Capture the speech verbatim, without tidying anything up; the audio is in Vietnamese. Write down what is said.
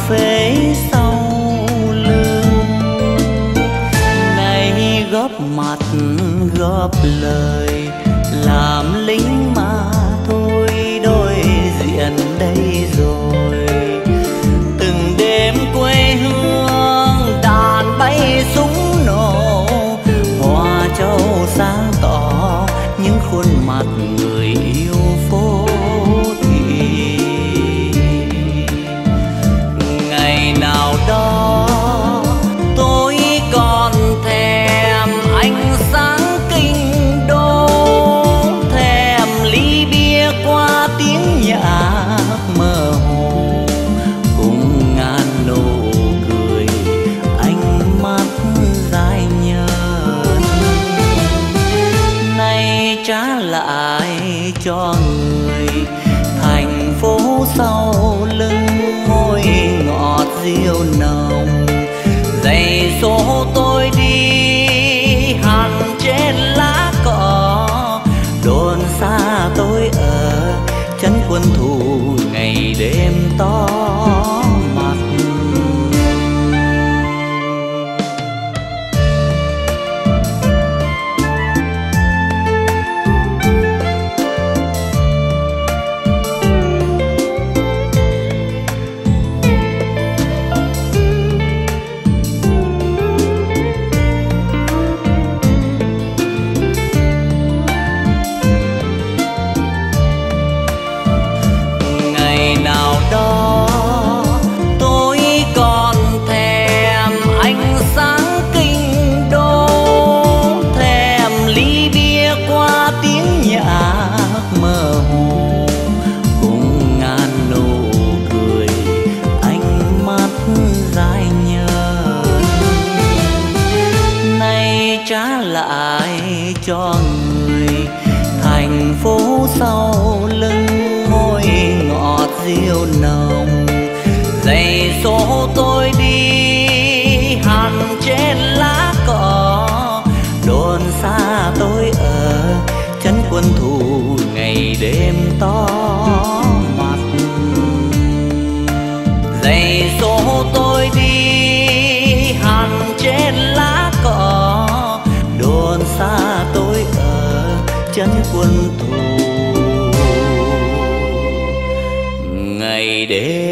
phế sau lưng. Nay góp mặt góp lời làm lính mà thôi, đôi diện đây rồi. Từng đêm quê hương đàn bay súng nổ, hoa châu sáng tỏ những khuôn mặt người yêu phố thị. Ngày nào đó tôi còn thèm ánh sáng kinh đô, thèm ly bia qua tiếng nhạc mơ hồ, cùng ngàn nụ cười ánh mắt dài nhợt. Nay trả lại cho người thành phố sau lưng môi ngọt diêu nồng. Giày số tôi đi hằn trên lá cỏ, đồn xa tôi ở chân quân thù ngày đêm to mặt. Trả lại cho người thành phố sau lưng môi ngọt diêu nồng. Giày số tôi đi hằn trên lá cỏ, đồn xa tôi ở chân quân thù ngày đêm to mặt. Giày số tôi đi hằn trên lá cỏ, đồn xa tôi ở chân quân thù ngày đêm.